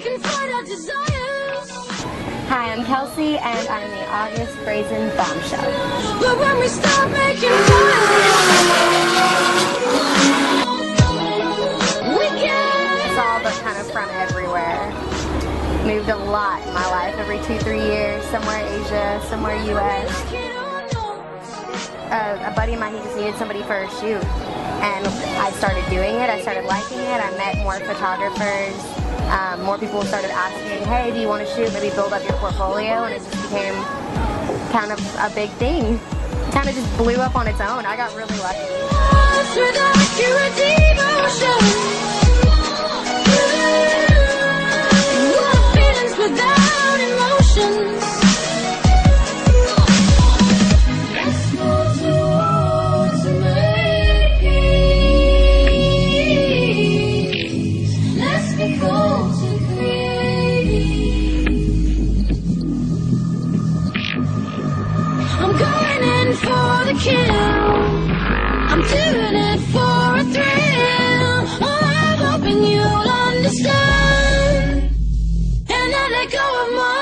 Hi, I'm Kelsey, and I'm the August Brazen Bombshell. But when we stop making fun, we can. It's all but kind of from everywhere. Moved a lot in my life, every 2-3 years, somewhere Asia, somewhere US. A buddy of mine, he just needed somebody for a shoot, and I started doing it. I started liking it. I met more photographers. More people started asking, hey, do you want to shoot? Maybe build up your portfolio, and it just became kind of a big thing. It kind of just blew up on its own. I got really lucky. I'm going in for the kill. I'm doing it for a thrill. Oh, I'm hoping you'll understand. And I let go of my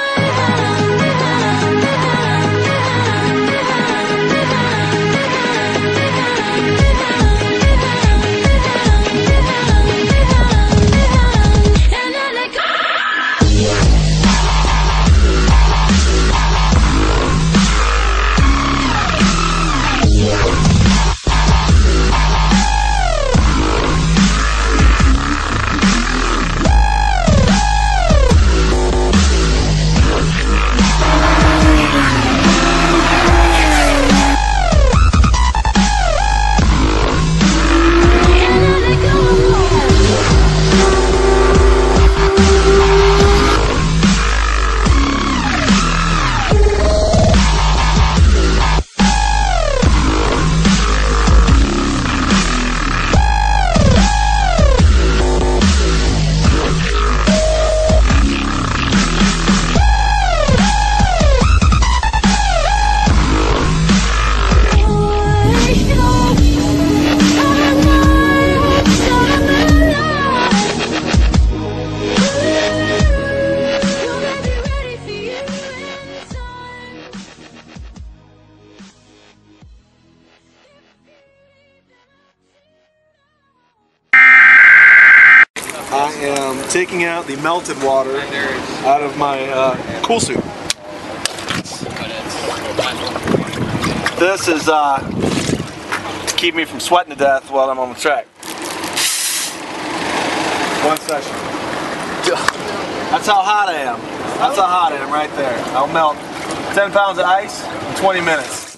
I am taking out the melted water out of my cool suit. This is to keep me from sweating to death while I'm on the track. One session. That's how hot I am. That's how hot I am right there. I'll melt 10 pounds of ice in 20 minutes.